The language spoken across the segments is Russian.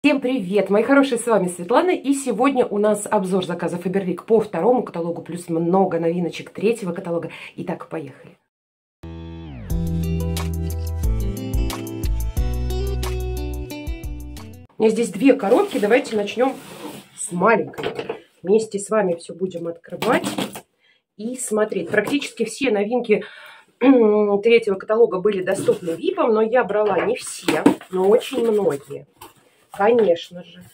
Всем привет, мои хорошие, с вами Светлана, и сегодня у нас обзор заказа Faberlic по второму каталогу, плюс много новиночек третьего каталога. Итак, поехали. У меня здесь две коробки, давайте начнем с маленькой. Вместе с вами все будем открывать и смотреть. Практически все новинки третьего каталога были доступны VIP, но я брала не все, но очень многие. Конечно же,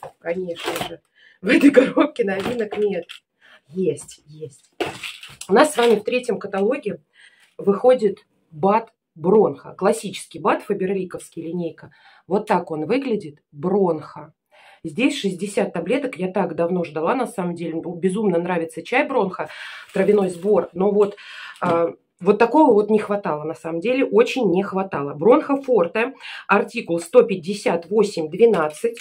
в этой коробке новинок нет. Есть. У нас с вами в третьем каталоге выходит бат Бронха. Классический бат, фаберликовский, линейка. Вот так он выглядит, Бронха. Здесь 60 таблеток, я так давно ждала, на самом деле. Безумно нравится чай Бронха, травяной сбор, но вот такого вот не хватало, на самом деле, очень не хватало. Бронха Форте, артикул 158-12.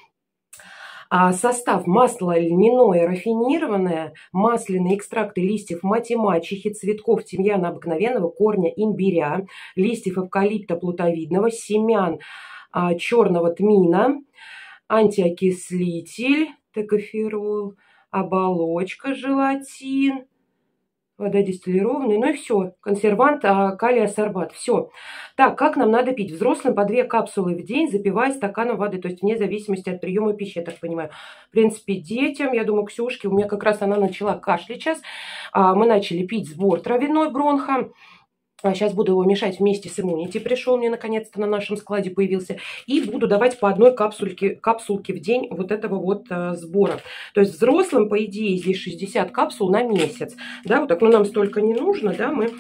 Состав: масло льняное рафинированное, масляные экстракты листьев мати-мачехи, цветков тимьяна обыкновенного, корня имбиря, листьев эвкалипта плутовидного, семян черного тмина, антиокислитель, токоферол, оболочка, желатин, вода дистиллированная, ну и все. Консервант, калий асорбат. Все. Так, как нам надо пить? Взрослым по 2 капсулы в день, запивая стаканом воды. То есть вне зависимости от приема пищи, я так понимаю. В принципе, детям, я думаю, Ксюшке, у меня как раз она начала кашлять сейчас. Мы начали пить сбор травяной Бронха. Сейчас буду его мешать вместе с иммунити. Пришел мне наконец-то, на нашем складе появился. И буду давать по одной капсулке в день вот этого вот сбора. То есть взрослым, по идее, здесь 60 капсул на месяц. Да, вот так, но нам столько не нужно, да, мы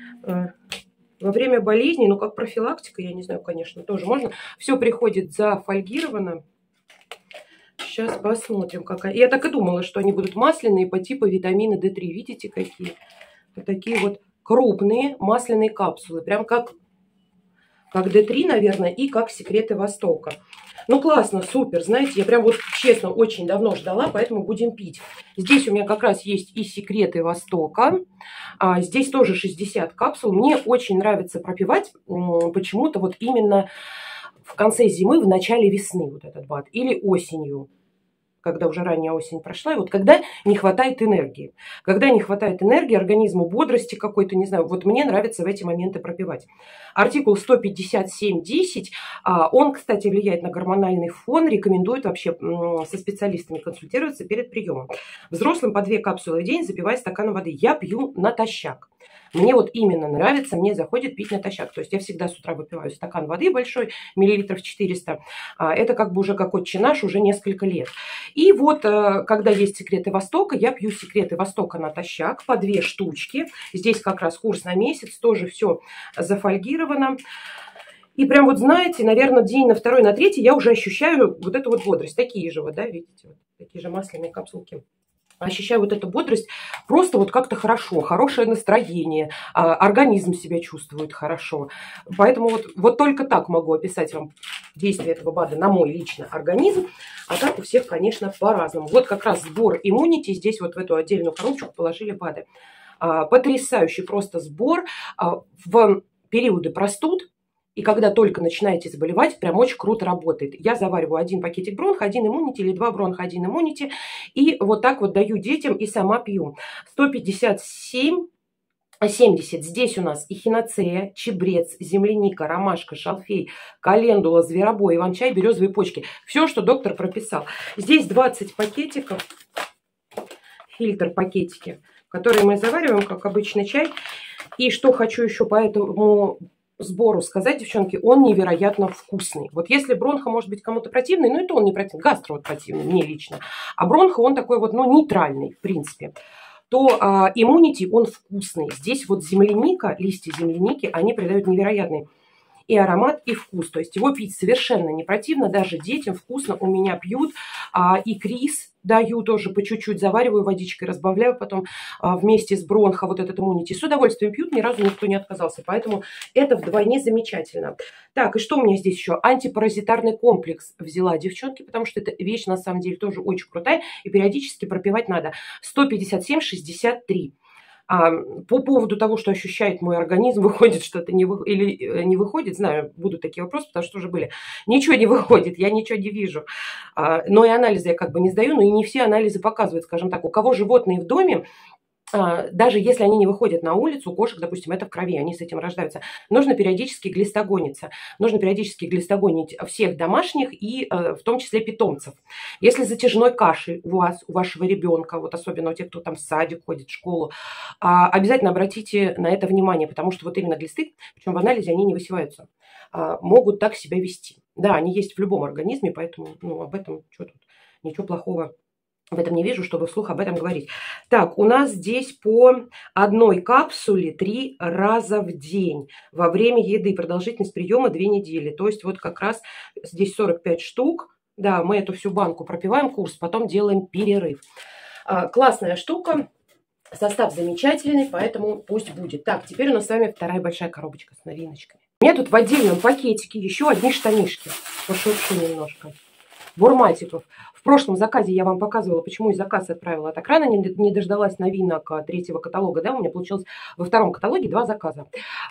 во время болезни, ну как профилактика, я не знаю, конечно, тоже можно. Все приходит зафольгировано. Сейчас посмотрим, какая. Я так и думала, что они будут масляные по типу витамина D3. Видите, какие? Вот такие вот крупные масляные капсулы, прям как D3, наверное, и как секреты Востока. Ну, классно, супер, знаете, я прям вот честно очень давно ждала, поэтому будем пить. Здесь у меня как раз есть и секреты Востока, здесь тоже 60 капсул. Мне очень нравится пропивать почему-то вот именно в конце зимы, в начале весны вот этот бат, или осенью, когда уже ранняя осень прошла, и вот когда не хватает энергии. Когда не хватает энергии, организму бодрости какой-то, не знаю, вот мне нравится в эти моменты пропивать. Артикул 157-10, он, кстати, влияет на гормональный фон, рекомендует вообще со специалистами консультироваться перед приемом. Взрослым по 2 капсулы в день, запивая стаканом воды. Я пью натощак. Мне вот именно нравится, мне заходит пить натощак. То есть я всегда с утра выпиваю стакан воды большой, миллилитров 400. Это как бы уже как отче наш, уже несколько лет. И вот, когда есть секреты Востока, я пью секреты Востока натощак по 2 штучки. Здесь как раз курс на месяц, тоже все зафольгировано. И прям вот знаете, наверное, день на второй, на третий я уже ощущаю вот эту вот бодрость. Такие же вот, да, видите, вот такие же масляные капсулки. Ощущаю вот эту бодрость, просто вот как-то хорошо, хорошее настроение, организм себя чувствует хорошо. Поэтому вот только так могу описать вам действие этого БАДа на мой личный организм, а так у всех, конечно, по-разному. Вот как раз сбор иммунити, здесь вот в эту отдельную коробочку положили БАДы. Потрясающий просто сбор в периоды простуд. И когда только начинаете заболевать, прям очень круто работает. Я завариваю 1 пакетик Бронха, 1 иммунити, или 2 Бронха, 1 иммунити. И вот так вот даю детям и сама пью. 157-70. Здесь у нас эхиноцея, чебрец, земляника, ромашка, шалфей, календула, зверобой, иван-чай, березовые почки. Все, что доктор прописал. Здесь 20 пакетиков, фильтр пакетики, которые мы завариваем, как обычный чай. И что хочу еще по этому сбору сказать, девчонки, он невероятно вкусный. Вот если Бронха может быть кому-то противный, ну это он не противный, гастро вот противный, мне лично. А Бронха он такой вот, ну, нейтральный, в принципе. То иммунити он вкусный. Здесь вот земляника, листья земляники, они придают невероятный и аромат, и вкус. То есть его пить совершенно не противно, даже детям вкусно, у меня пьют. И крис даю тоже по чуть-чуть, завариваю водичкой, разбавляю потом вместе с Бронха вот этот иммунити. С удовольствием пьют, ни разу никто не отказался. Поэтому это вдвойне замечательно. Так, и что у меня здесь еще? Антипаразитарный комплекс взяла, девчонки, потому что эта вещь на самом деле тоже очень крутая и периодически пропивать надо. 157-63. По поводу того, что ощущает мой организм, выходит что-то или не выходит, знаю, будут такие вопросы, потому что уже были. Ничего не выходит, я ничего не вижу. Но и анализы я как бы не сдаю, но и не все анализы показывают, скажем так. У кого животные в доме, даже если они не выходят на улицу, у кошек, допустим, это в крови, они с этим рождаются, нужно периодически глистогониться. Нужно периодически глистогонить всех домашних и в том числе питомцев. Если затяжной кашель у вас, у вашего ребенка, вот особенно у тех, кто там в садик ходит, в школу, обязательно обратите на это внимание, потому что вот именно глисты, причем в анализе они не высеваются, могут так себя вести. Да, они есть в любом организме, поэтому об этом что тут, ничего плохого в этом не вижу, чтобы вслух об этом говорить. Так, у нас здесь по одной капсуле 3 раза в день во время еды. Продолжительность приема 2 недели. То есть вот как раз здесь 45 штук. Да, мы эту всю банку пропиваем курс, потом делаем перерыв. Классная штука. Состав замечательный, поэтому пусть будет. Так, теперь у нас с вами вторая большая коробочка с новиночками. У меня тут в отдельном пакетике еще одни штанишки. Пошуршу немножко. Бурматиков. В прошлом заказе я вам показывала, почему из заказа отправила так рано, не дождалась новинок третьего каталога. Да, у меня получилось во втором каталоге 2 заказа,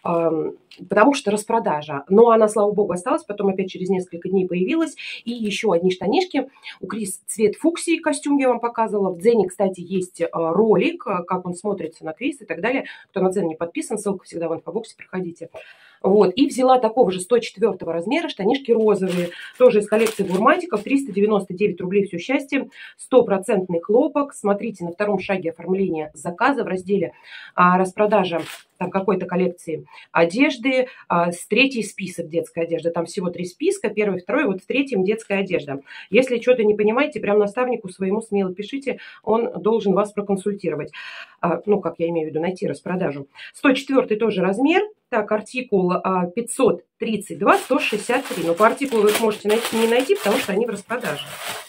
потому что распродажа. Но она, слава богу, осталась, потом опять через несколько дней появилась. И еще одни штанишки. У Крис цвет фуксии, костюм я вам показывала. В Дзене, кстати, есть ролик, как он смотрится на Крис и так далее. Кто на Дзен не подписан, ссылка всегда в инфобоксе, проходите. Вот, и взяла такого же 104 размера штанишки розовые, тоже из коллекции бурматиков, 399 рублей, все счастье, 100% хлопок. Смотрите на втором шаге оформления заказа в разделе распродажа там какой-то коллекции одежды, с третий список детской одежды. Там всего 3 списка, первый, второй, вот в третьем детская одежда. Если что-то не понимаете, прям наставнику своему смело пишите, он должен вас проконсультировать. Ну, как я имею в виду, найти распродажу. 104 тоже размер. Так, артикул 532, 163. Но по артикулу вы их можете не найти, потому что они в распродаже.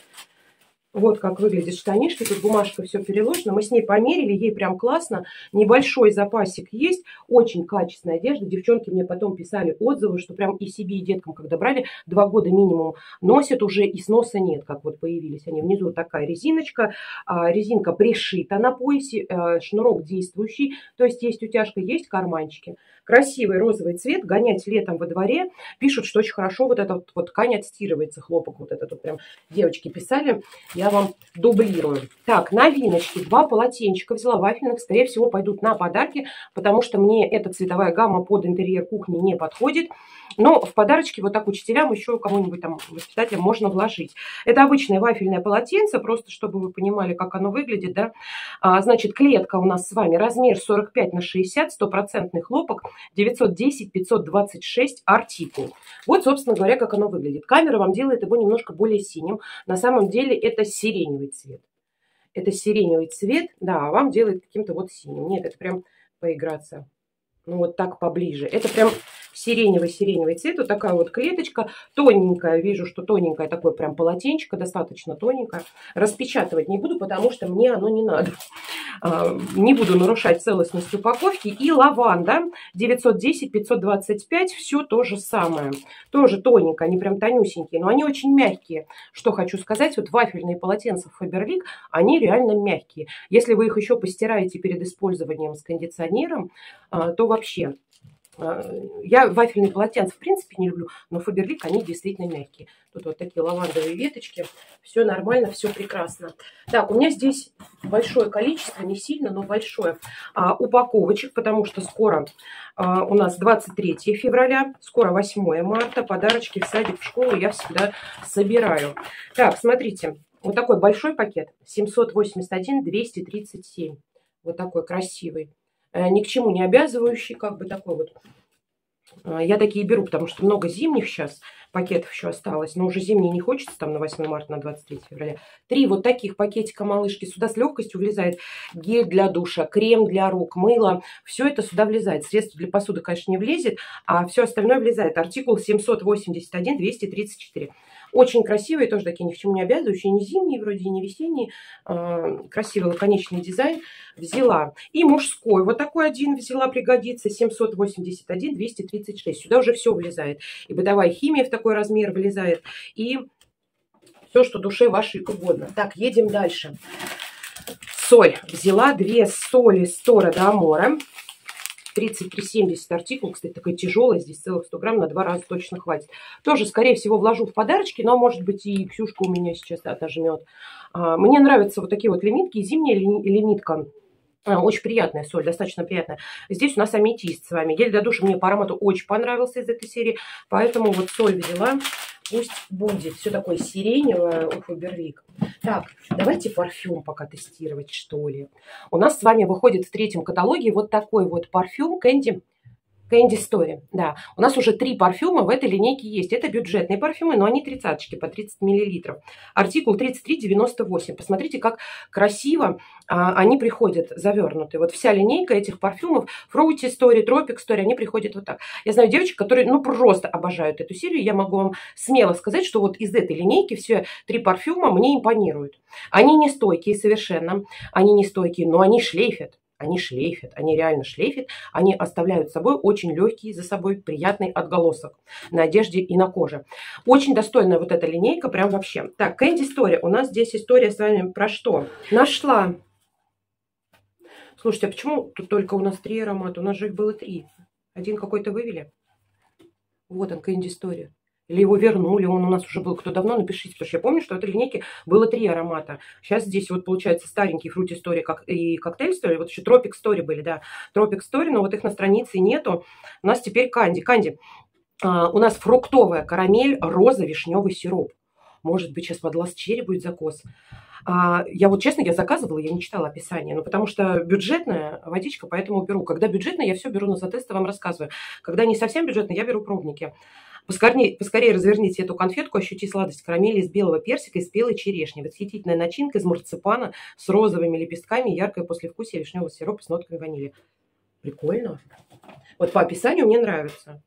Вот как выглядят штанишки. Тут бумажка все переложена. Мы с ней померили, ей прям классно. Небольшой запасик есть. Очень качественная одежда. Девчонки мне потом писали отзывы, что прям и себе, и деткам, когда брали, 2 года минимум носят уже, и сноса нет, как вот появились они. Внизу такая резиночка. Резинка пришита на поясе. Шнурок действующий. То есть есть утяжка, есть карманчики. Красивый розовый цвет. Гонять летом во дворе. Пишут, что очень хорошо вот эта вот ткань отстирывается. Хлопок вот этот вот прям девочки писали. Я вам дублирую. Так, новиночки. 2 полотенчика взяла вафельных. Скорее всего, пойдут на подарки, потому что мне эта цветовая гамма под интерьер кухни не подходит. Но в подарочки вот так учителям, еще кому-нибудь там воспитателям можно вложить. Это обычное вафельное полотенце, просто чтобы вы понимали, как оно выглядит. Да? Значит, клетка у нас с вами размер 45 на 60, 100% хлопок, 910 526 артикул. Вот, собственно говоря, как оно выглядит. Камера вам делает его немножко более синим. На самом деле это сиреневый цвет. Это сиреневый цвет, да, а вам делает каким-то вот синим. Нет, это прям поиграться. Ну, вот так поближе. Это прям сиреневый цвет. Вот такая вот клеточка. Тоненькая. Вижу, что тоненькая. Такое прям полотенчико. Достаточно тоненькое. Распечатывать не буду, потому что мне оно не надо. Не буду нарушать целостность упаковки. И лаванда. 910 525. Все то же самое. Тоже тоненькое. Они прям тонюсенькие. Но они очень мягкие. Что хочу сказать. Вот вафельные полотенца Faberlic, они реально мягкие. Если вы их еще постираете перед использованием с кондиционером, то вообще, я вафельные полотенца в принципе не люблю, но Faberlic они действительно мягкие. Тут вот такие лавандовые веточки, все нормально, все прекрасно. Так, у меня здесь большое количество, не сильно, но большое, упаковочек, потому что скоро у нас 23 февраля, скоро 8 марта, подарочки в садик, в школу я всегда собираю. Так, смотрите, вот такой большой пакет, 781 237, вот такой красивый. Ни к чему не обязывающий, как бы такой вот. Я такие беру, потому что много зимних сейчас пакетов еще осталось, но уже зимние не хочется, там на 8 марта, на 23 февраля. 3 вот таких пакетика малышки. Сюда с легкостью влезает гель для душа, крем для рук, мыло. Все это сюда влезает. Средство для посуды, конечно, не влезет, а все остальное влезает. Артикул 781 234. Очень красивые, тоже такие ни к чему не обязывающие, не зимние, вроде не весенние. Красивый лаконичный дизайн взяла. И мужской вот такой один взяла, пригодится, 781 236. Сюда уже все влезает. И бытовая химия в такой размер влезает. И все, что душе вашей угодно. Так, едем дальше. Соль. Взяла 2 соли Стора де Аморе. 33,70 артикул, кстати, такая тяжелая, здесь целых 100 грамм, на 2 раза точно хватит. Тоже, скорее всего, вложу в подарочки, но, может быть, и Ксюшка у меня сейчас отожмет. Мне нравятся вот такие вот лимитки, зимняя лимитка. Очень приятная соль, достаточно приятная. Здесь у нас аметист с вами. Гель для душа мне по аромату очень понравился из этой серии, поэтому вот соль взяла. Пусть будет все такое сиреневое. Ох, Фаберлик. Так, давайте парфюм пока тестировать, что ли. У нас с вами выходит в 3-м каталоге вот такой вот парфюм Candy Story. Да, у нас уже 3 парфюма в этой линейке есть. Это бюджетные парфюмы, но они 30-очки по 30 мл. Артикул 33,98. Посмотрите, как красиво они приходят завернутые. Вот вся линейка этих парфюмов, Fruity Story, Tropic Story, они приходят вот так. Я знаю девочек, которые, ну, просто обожают эту серию. Я могу вам смело сказать, что вот из этой линейки все 3 парфюма мне импонируют. Они не стойкие совершенно. Они не стойкие, но они шлейфят. Они шлейфят, они реально шлейфят, они оставляют с собой очень легкий за собой приятный отголосок на одежде и на коже. Очень достойная вот эта линейка, прям вообще. Так, Candy Story. У нас здесь история с вами про что? Нашла. Слушайте, а почему тут только у нас 3 аромата? У нас же их было 3. Один какой-то вывели. Вот он, Candy Story. Или его вернули, он у нас уже был кто давно, напишите, потому что я помню, что в этой линейке было 3 аромата. Сейчас здесь вот получается старенький Fruity Story и Cocktail Story, вот еще Tropic Story были, да, Tropic Story, но вот их на странице нету. У нас теперь Candy. Candy. У нас фруктовая карамель, роза, вишневый сироп. Может быть, сейчас под Last Cherry будет закос. Я вот честно, я заказывала, я не читала описание, но потому что бюджетная водичка, поэтому беру. Когда бюджетная, я все беру на затесты, вам рассказываю. Когда не совсем бюджетная, я беру пробники. Поскорее разверните эту конфетку, ощути сладость карамели из белого персика и спелой черешни. Восхитительная начинка из марципана с розовыми лепестками и яркое послевкусие вишневого сиропа с нотками ванили. Прикольно. Вот по описанию мне нравится.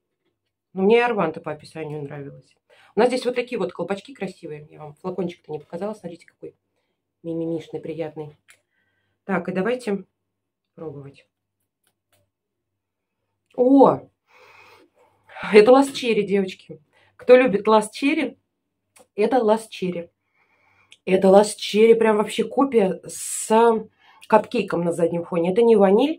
Но мне и Арванта по описанию нравилась. У нас здесь вот такие вот колпачки красивые. Я вам флакончик-то не показала. Смотрите, какой мимимишный, приятный. Так, и давайте пробовать. О! Это Last Cherry, девочки. Кто любит Last Cherry, это Last Cherry. Это Last Cherry, прям вообще копия с капкейком на заднем фоне. Это не ваниль.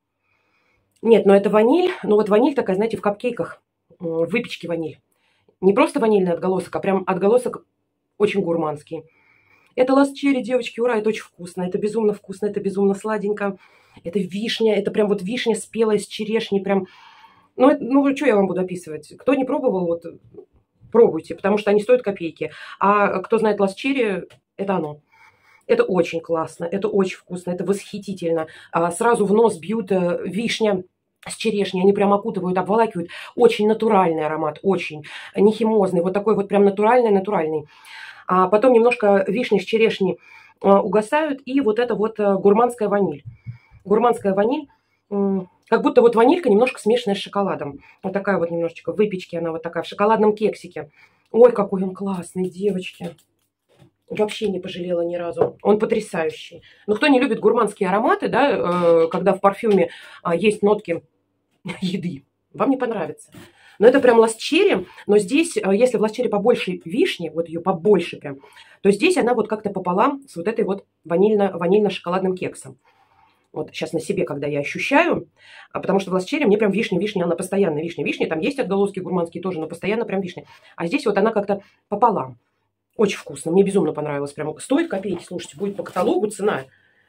Нет, но это ваниль. Но вот ваниль такая, знаете, в капкейках. В выпечке ваниль. Не просто ванильный отголосок, а прям отголосок очень гурманский. Это Last Cherry, девочки, ура, это очень вкусно. Это безумно вкусно, это безумно сладенько. Это вишня, это прям вот вишня спелая с черешней, прям... Ну, что я вам буду описывать? Кто не пробовал, вот пробуйте, потому что они стоят копейки. А кто знает Last Cherry, это оно. Это очень классно, это очень вкусно, это восхитительно. Сразу в нос бьют вишня с черешней, они прям окутывают, обволакивают. Очень натуральный аромат, очень не химозный, вот такой вот прям натуральный. А потом немножко вишни с черешней угасают, и вот это вот гурманская ваниль. Гурманская ваниль. Как будто вот ванилька немножко смешанная с шоколадом. Вот такая вот немножечко выпечки, она вот такая в шоколадном кексике. Ой, какой он классный, девочки. Вообще не пожалела ни разу. Он потрясающий. Но кто не любит гурманские ароматы, да, когда в парфюме есть нотки еды, вам не понравится. Но это прям Last Cherry. Но здесь, если в Last Cherry побольше вишни, вот ее побольше прям, то здесь она вот как-то пополам с вот этой вот ванильно-шоколадным кексом. Вот сейчас на себе, когда я ощущаю, потому что в Last Cherry мне прям вишня, она постоянно вишня. Там есть отголоски гурманские тоже, но постоянно прям вишня. А здесь вот она как-то пополам. Очень вкусно, мне безумно понравилось. Прям стоит копейки, слушайте, будет по каталогу цена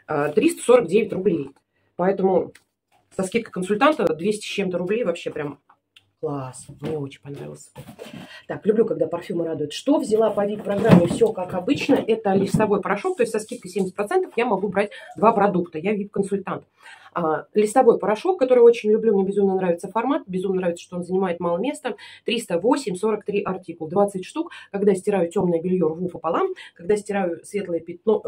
349 рублей. Поэтому со скидкой консультанта 200 с чем-то рублей вообще прям класс. Мне очень понравился. Так, люблю, когда парфюмы радуют. Что взяла по VIP-программе? Все как обычно. Это листовой порошок, то есть со скидкой 70% я могу брать 2 продукта. Я VIP-консультант. Листовой порошок, который очень люблю, мне безумно нравится формат, безумно нравится, что он занимает мало места. 308, 43 артикул, 20 штук. Когда стираю темное белье, рву пополам. Когда стираю светлое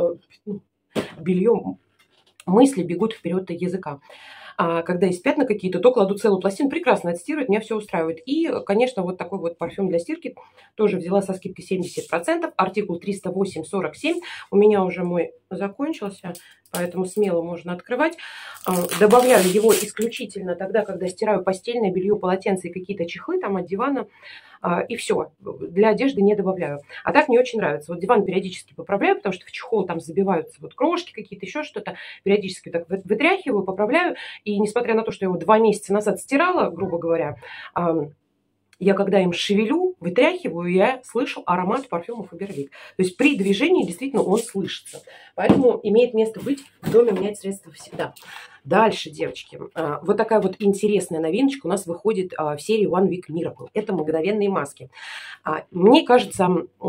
белье, мысли бегут вперед языка. А когда есть пятна какие-то, то кладу целую пластину, прекрасно отстирывает, меня все устраивает. И, конечно, вот такой вот парфюм для стирки тоже взяла со скидкой 70%, артикул 308,47. У меня уже мой закончился, поэтому смело можно открывать. Добавляю его исключительно тогда, когда стираю постельное белье, полотенце и какие-то чехлы там от дивана. и все. Для одежды не добавляю. А так мне очень нравится. Вот диван периодически поправляю, потому что в чехол там забиваются вот крошки какие-то, еще что-то. Периодически так вытряхиваю, поправляю. И несмотря на то, что я его 2 месяца назад стирала, грубо говоря, я когда им шевелю, вытряхиваю, я слышу аромат парфюма Faberlic. То есть при движении действительно он слышится. Поэтому имеет место быть в доме менять средства всегда. Дальше, девочки, вот такая вот интересная новиночка у нас выходит в серии One Week Miracle. Это мгновенные маски. Мне кажется,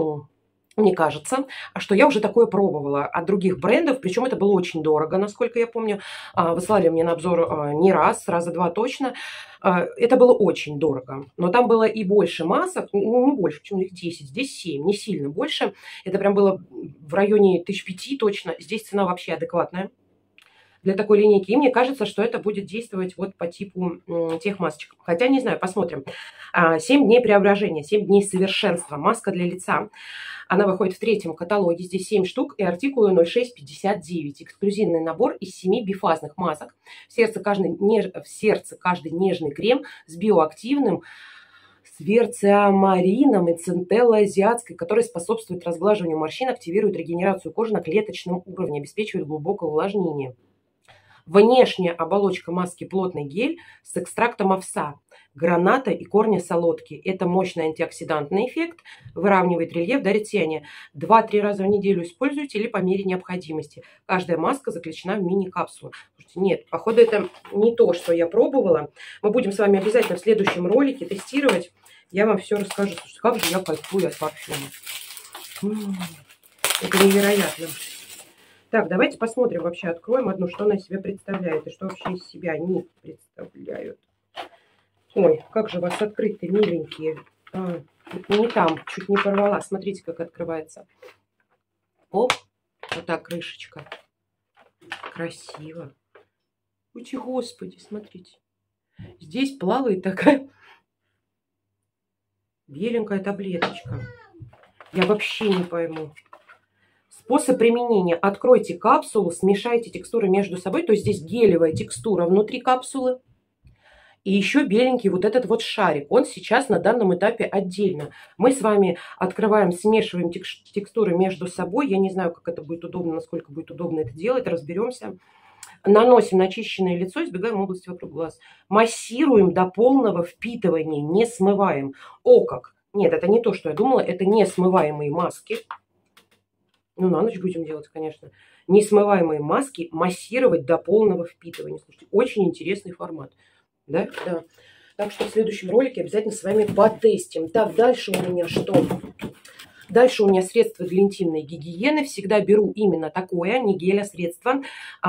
что я уже такое пробовала от других брендов, причем это было очень дорого, насколько я помню. Выслали мне на обзор не раз, раза два точно. Это было очень дорого, но там было и больше масок, не больше, почему их 10, здесь 7, не сильно больше. Это прям было в районе 1500 точно, здесь цена вообще адекватная для такой линейки. И мне кажется, что это будет действовать вот по типу тех масочек. Хотя, не знаю, посмотрим. 7 дней преображения, 7 дней совершенства. Маска для лица. Она выходит в 3-м каталоге. Здесь 7 штук и артикулы 0659. Эксклюзивный набор из 7 бифазных масок. В сердце каждый нежный крем с биоактивным, с верциамарином и центеллой азиатской, который способствует разглаживанию морщин, активирует регенерацию кожи на клеточном уровне, обеспечивает глубокое увлажнение. Внешняя оболочка маски плотный гель с экстрактом овса, граната и корня солодки. Это мощный антиоксидантный эффект, выравнивает рельеф, дарит сияние. 2-3 раза в неделю используйте или по мере необходимости. Каждая маска заключена в мини-капсулу. Нет, походу это не то, что я пробовала. Мы будем с вами обязательно в следующем ролике тестировать. Я вам все расскажу. Слушайте, как же я кайфую от парфюма. Это невероятно. Так, давайте посмотрим вообще, откроем одну, что она из себя представляет и что вообще из себя они представляют. Ой, как же у вас открыты, миленькие. Не там, чуть не порвала. Смотрите, как открывается. Оп, вот так крышечка. Красиво. Ой, господи, смотрите. Здесь плавает такая беленькая таблеточка. Я вообще не пойму. Способ применения. Откройте капсулу, смешайте текстуры между собой. То есть здесь гелевая текстура внутри капсулы. И еще беленький вот этот вот шарик. Он сейчас на данном этапе отдельно. Мы с вами открываем, смешиваем текстуры между собой. Я не знаю, как это будет удобно, насколько будет удобно это делать. Разберемся. Наносим на очищенное лицо, избегаем области вокруг глаз. Массируем до полного впитывания, не смываем. О как! Нет, это не то, что я думала. Это не смываемые маски. Ну, на ночь будем делать, конечно. Несмываемые маски массировать до полного впитывания. Слушайте, очень интересный формат. Да? Да. Так что в следующем ролике обязательно с вами потестим. Так, дальше у меня что? Дальше у меня средства для интимной гигиены. Всегда беру именно такое, не гель, а средство.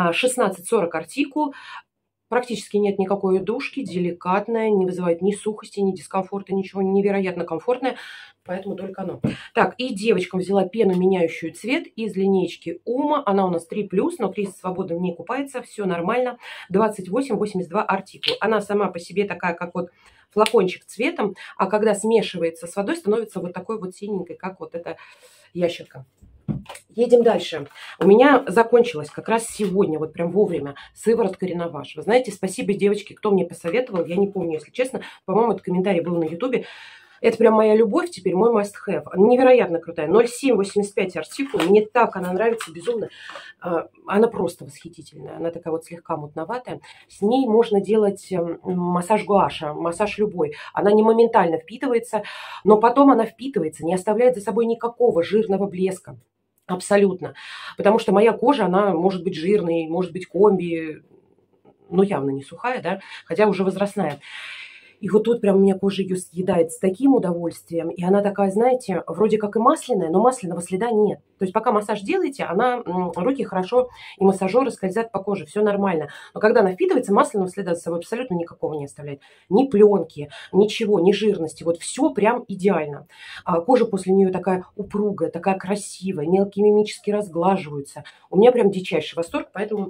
16-40 артикул. Практически нет никакой удушки, деликатная, не вызывает ни сухости, ни дискомфорта, ничего, невероятно комфортное, поэтому только оно. Так, и девочкам взяла пену, меняющую цвет из линейки Ума, она у нас 3+, но Крис свободно в ней купается, все нормально, 28-82 артикул. Она сама по себе такая, как вот флакончик цветом, а когда смешивается с водой, становится вот такой вот синенькой, как вот эта ящерка. Едем дальше. У меня закончилась как раз сегодня, вот прям вовремя, сыворотка Реноваж. Вы знаете, спасибо, девочки, кто мне посоветовал. Я не помню, если честно. По-моему, этот комментарий был на ютубе. Это прям моя любовь, теперь мой must-have. Невероятно крутая. 0,785 артикул. Мне так она нравится безумно. Она просто восхитительная. Она такая вот слегка мутноватая. С ней можно делать массаж гуаша, массаж любой. Она не моментально впитывается, но потом она впитывается, не оставляет за собой никакого жирного блеска. Абсолютно. Потому что моя кожа, она может быть жирной, может быть комби, но явно не сухая, да, хотя уже возрастная. И вот тут прям у меня кожа ее съедает с таким удовольствием. И она такая, знаете, вроде как и масляная, но масляного следа нет. То есть пока массаж делаете, руки хорошо и массажеры скользят по коже, все нормально. Но когда она впитывается, масляного следа за собой абсолютно никакого не оставляет. Ни пленки, ничего, ни жирности. Вот все прям идеально. Кожа после нее такая упругая, такая красивая, мелкие мимически разглаживаются. У меня прям дичайший восторг, поэтому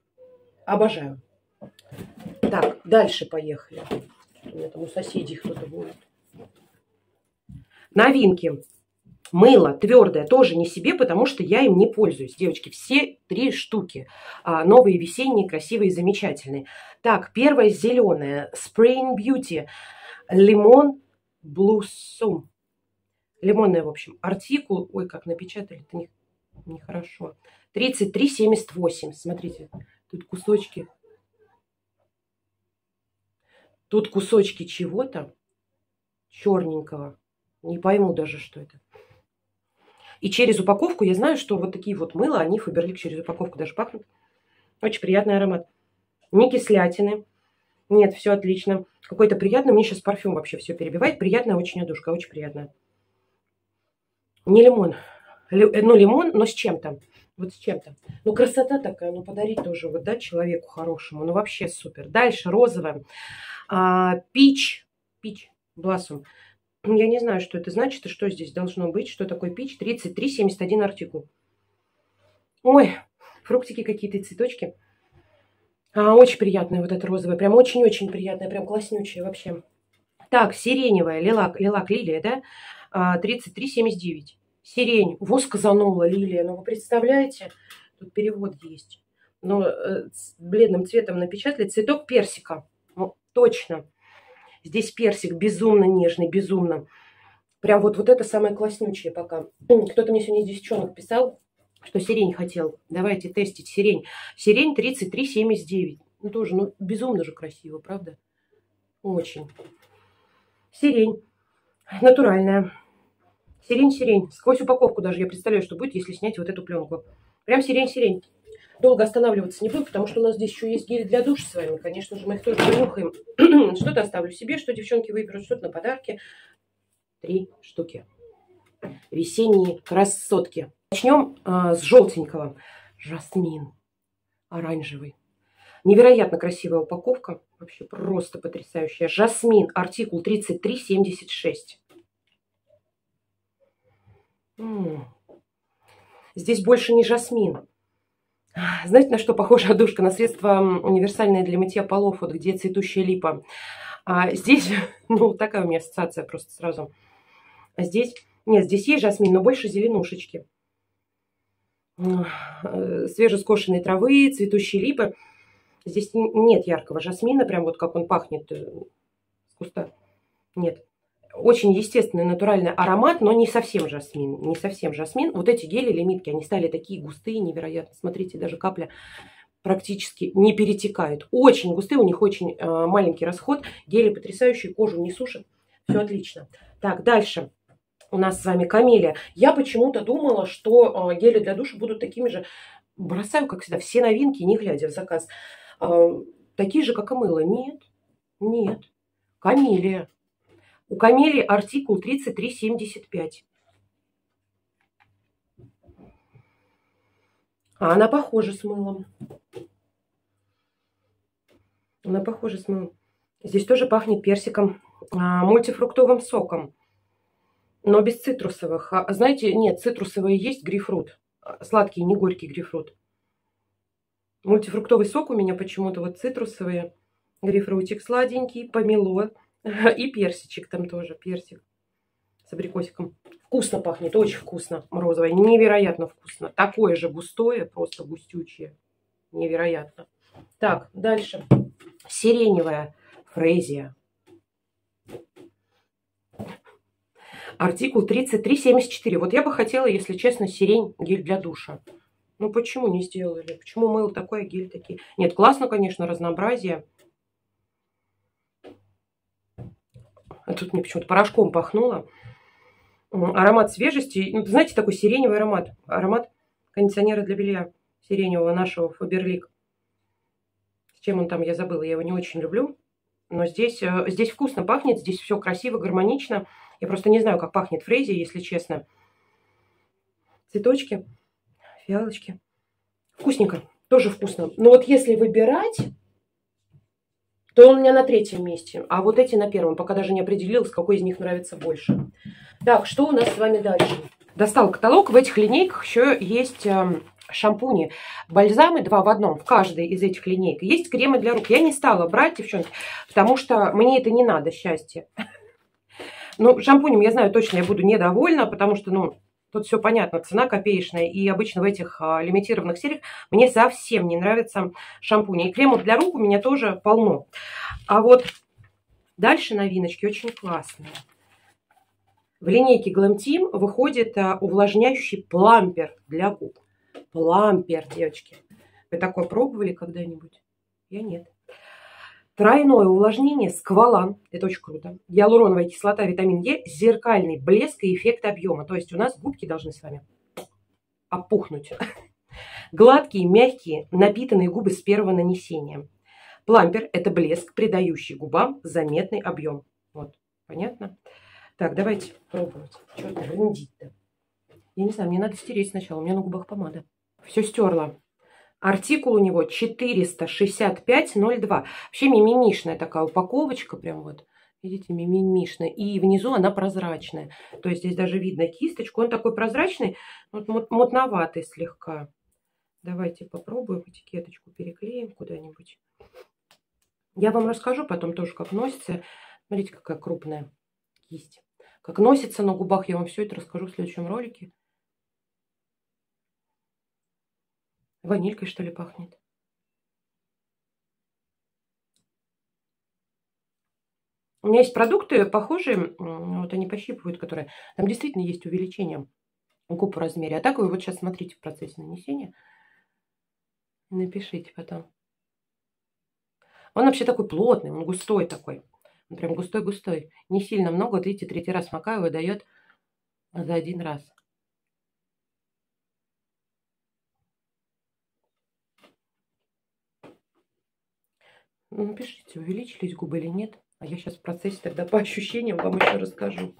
обожаю. Так, дальше поехали. У меня там у соседей кто-то будет. Новинки. Мыло твердое тоже не себе, потому что я им не пользуюсь. Девочки, все 3 штуки. Новые, весенние, красивые, замечательные. Так, первое зеленое. Spring Beauty. Лимон, Блуссум. Лимонная, в общем. Артикул. Ой, как напечатали-то нехорошо. 33,78. Смотрите, тут кусочки. Тут кусочки чего-то черненького. Не пойму даже, что это. И через упаковку я знаю, что вот такие вот мыла, они Faberlic через упаковку даже пахнут. Очень приятный аромат. Не кислятины. Нет, все отлично. Какой-то приятный. Мне сейчас парфюм вообще все перебивает. Приятная очень одушка. Очень приятная. Не лимон. Ну, лимон, но с чем-то. Вот с чем-то. Ну, красота такая. Ну, подарить тоже вот, да, человеку хорошему. Ну, вообще супер. Дальше розовая. Пич. Пич. Блассум. Я не знаю, что это значит и что здесь должно быть. Что такое пич? 33,71 артикул. Ой, фруктики какие-то, цветочки. Очень приятная вот эта розовая. Прям очень-очень приятная. Прям класснючая вообще. Так, сиреневая. Лилак лилия, да? 33,79. Сирень. Восказанула лилия. Ну, вы представляете? Тут перевод есть. Но с бледным цветом напечатали. Цветок персика. Ну, точно. Здесь персик безумно нежный, безумно. Прям вот это самое класснючее пока. Кто-то мне сегодня из девчонок писал, что сирень хотел. Давайте тестить сирень. Сирень 33,79. Ну, тоже, ну, безумно же красиво, правда? Очень. Сирень. Натуральная. Сирень. Сквозь упаковку даже я представляю, что будет, если снять вот эту пленку. Прям сирень. Долго останавливаться не буду, потому что у нас здесь еще есть гель для душа с вами. Конечно же, мы их тоже понюхаем. Что-то оставлю себе, что девчонки выберут, что-то на подарки. 3 штуки. Весенние красотки. Начнем с желтенького. Жасмин. Оранжевый. Невероятно красивая упаковка. Вообще просто потрясающая. Жасмин. Артикул 33,76. Здесь больше не жасмин. Знаете, на что похожа одушка? На средство универсальное для мытья полов, вот где цветущая липа. Здесь, ну, такая у меня ассоциация просто сразу. Здесь, нет, здесь есть жасмин, но больше зеленушечки. Свежескошенной травы, цветущей липы. Здесь нет яркого жасмина, прям вот как он пахнет с куста. Нет. Очень естественный, натуральный аромат, но не совсем жасмин. Не совсем жасмин. Вот эти гели лимитки, они стали такие густые, невероятно. Смотрите, даже капля практически не перетекает. Очень густые, у них очень маленький расход. Гели потрясающие, кожу не сушат. Все отлично. Так, дальше у нас с вами камелия. Я почему-то думала, что гели для душа будут такими же. Бросаю, как всегда, все новинки, не глядя в заказ. Такие же, как и мыло. Нет. Камелия. У камелии артикул 33,75. Она похожа с мылом. Здесь тоже пахнет персиком, мультифруктовым соком. Но без цитрусовых. Знаете, нет, цитрусовые есть, грейпфрут. Сладкий, не горький грейпфрут. Мультифруктовый сок у меня почему-то вот цитрусовые. Грейпфрутик сладенький, помело. И персичек там тоже, персик с абрикосиком. Вкусно пахнет, очень вкусно, розовое, невероятно вкусно. Такое же густое, просто густючее, невероятно. Так, дальше. Сиреневая фрезия. Артикул 33,74. Вот я бы хотела, если честно, сирень гель для душа. Ну почему не сделали? Почему мыло такое, гель такие? Нет, классно, конечно, разнообразие. А тут мне почему-то порошком пахнуло. Аромат свежести. Ну, знаете, такой сиреневый аромат. Аромат кондиционера для белья сиреневого нашего Faberlic. С чем он там, я забыла. Я его не очень люблю. Но здесь вкусно пахнет. Здесь все красиво, гармонично. Я просто не знаю, как пахнет фрезия, если честно. Цветочки, фиалочки. Вкусненько. Тоже вкусно. Но вот если выбирать, то он у меня на 3-м месте. А вот эти на 1-м. Пока даже не определилась, какой из них нравится больше. Так, что у нас с вами дальше? Достал каталог. В этих линейках еще есть шампуни. Бальзамы 2 в 1 в каждой из этих линеек. Есть кремы для рук. Я не стала брать, девчонки, потому что мне это не надо, счастье. Ну, шампунем, я знаю, точно я буду недовольна, потому что, ну, тут все понятно, цена копеечная. И обычно в этих лимитированных сериях мне совсем не нравятся шампуни. И кремов для рук у меня тоже полно. А вот дальше новиночки очень классные. В линейке Glam Team выходит увлажняющий плампер для губ. Плампер, девочки. Вы такое пробовали когда-нибудь? Я нет. Тройное увлажнение Сквалан. Это очень круто. Гиалуроновая кислота, витамин Е, зеркальный блеск и эффект объема. То есть у нас губки должны с вами опухнуть. Гладкие, мягкие, напитанные губы с первого нанесения. Плампер – это блеск, придающий губам заметный объем. Вот, понятно? Так, давайте пробовать. Что это рындить-то? Я не знаю, мне надо стереть сначала. У меня на губах помада. Все стерла. Артикул у него 465,02. Вообще мимимишная такая упаковочка. Прям вот. Видите, мимимишная. И внизу она прозрачная. То есть здесь даже видно кисточку. Он такой прозрачный, вот мутноватый слегка. Давайте попробуем этикеточку переклеим куда-нибудь. Я вам расскажу потом тоже, как носится. Смотрите, какая крупная кисть. Как носится на губах, я вам все это расскажу в следующем ролике. Ванилькой, что ли, пахнет? У меня есть продукты похожие, вот они пощипывают, которые... Там действительно есть увеличение губ в размере. А так вы вот сейчас смотрите в процессе нанесения. Напишите потом. Он вообще такой плотный, он густой такой. Он прям густой-густой. Не сильно много. Вот видите, третий раз макаю, выдает за один раз. Напишите, увеличились губы или нет. А я сейчас в процессе тогда по ощущениям вам еще расскажу.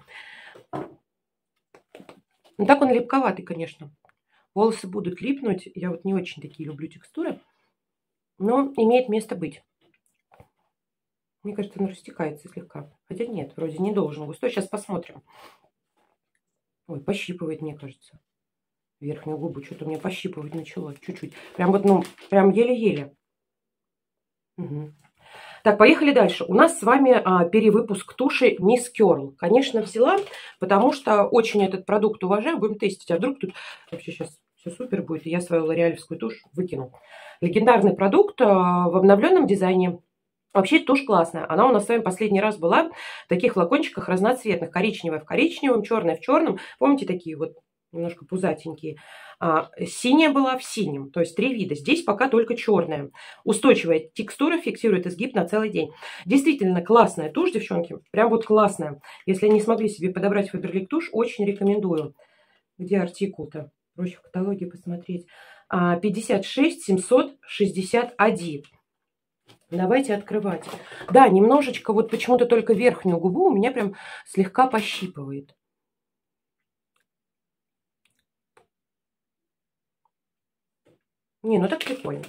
Ну так он липковатый, конечно. Волосы будут липнуть. Я вот не очень такие люблю текстуры. Но имеет место быть. Мне кажется, он растекается слегка. Хотя нет, вроде не должен густой. Сейчас посмотрим. Ой, пощипывает, мне кажется. Верхнюю губу что-то у меня пощипывать начало. Чуть-чуть. Прям вот, ну, прям еле-еле. Угу. Так, поехали дальше. У нас с вами перевыпуск туши Miss Curl. Конечно, взяла, потому что очень этот продукт уважаю. Будем тестить. А вдруг тут вообще сейчас все супер будет, и я свою лореалевскую тушь выкину. Легендарный продукт в обновленном дизайне. Вообще тушь классная. Она у нас с вами последний раз была в таких флакончиках разноцветных. Коричневая в коричневом, черная в черном. Помните, такие вот немножко пузатенькие. Синяя была в синем. То есть 3 вида. Здесь пока только черная. Устойчивая текстура, фиксирует изгиб на целый день. Действительно классная тушь, девчонки. Прям вот классная. Если не смогли себе подобрать Faberlic тушь, очень рекомендую. Где артикул-то? Проще в каталоге посмотреть. 56 761. Давайте открывать. Да, немножечко, вот почему-то только верхнюю губу у меня прям слегка пощипывает. Не, ну так прикольно.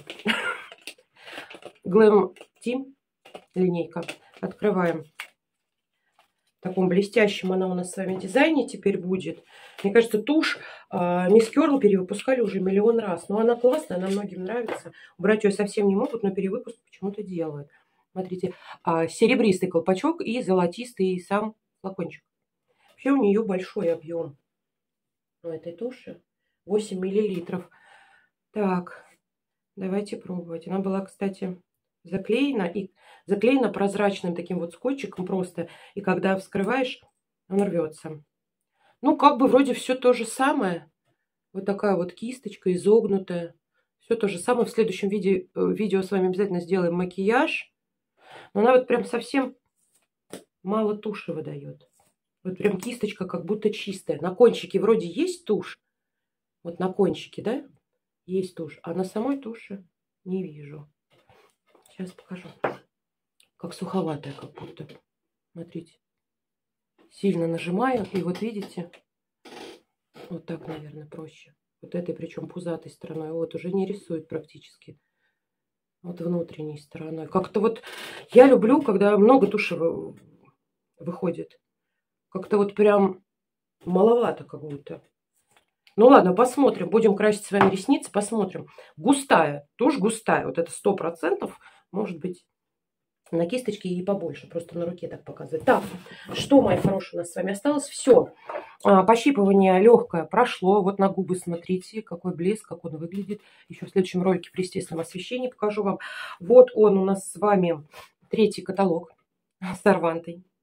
Glam Team линейка. Открываем. В таком блестящем она у нас с вами дизайне теперь будет. Мне кажется, тушь Miss Curl перевыпускали уже миллион раз. Но она классная, она многим нравится. Убрать ее совсем не могут, но перевыпуск почему-то делают. Смотрите, серебристый колпачок и золотистый сам флакончик. Вообще у нее большой объем у этой туши. 8 миллилитров. Так, давайте пробовать. Она была, кстати, заклеена прозрачным таким вот скотчиком просто. И когда вскрываешь, он рвется. Ну, как бы вроде все то же самое. Вот такая вот кисточка изогнутая. Все то же самое. В следующем видео с вами обязательно сделаем макияж. Но она вот прям совсем мало туши выдает. Вот прям кисточка как будто чистая. На кончике вроде есть тушь. Вот на кончике, да? Есть тушь. А на самой туши не вижу. Сейчас покажу. Как суховатая как будто. Смотрите. Сильно нажимаю. И вот видите. Вот так, наверное, проще. Вот этой, причем пузатой стороной. Вот уже не рисует практически. Вот внутренней стороной. Как-то вот я люблю, когда много туши выходит. Как-то вот прям маловато как будто. Ну ладно, посмотрим. Будем красить с вами ресницы, посмотрим. Густая, тушь густая. Вот это 100%. Может быть, на кисточке и побольше. Просто на руке так показывать. Так, что, мои хорошие, у нас с вами осталось? Все. Пощипывание легкое прошло. Вот на губы смотрите, какой блеск, как он выглядит. Еще в следующем ролике при естественном освещении покажу вам. Вот он у нас с вами 3-й каталог с Арвантой.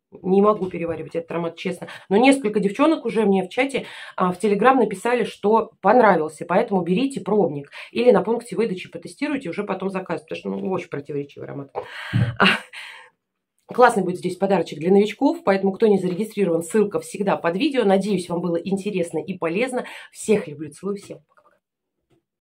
Не могу переваривать этот аромат, честно. Но несколько девчонок уже мне в чате, в Телеграм написали, что понравился. Поэтому берите пробник. Или на пункте выдачи потестируйте, уже потом заказывайте. Потому что очень противоречивый аромат. Классный будет здесь подарочек для новичков. Поэтому, кто не зарегистрирован, ссылка всегда под видео. Надеюсь, вам было интересно и полезно. Всех люблю, целую, всем.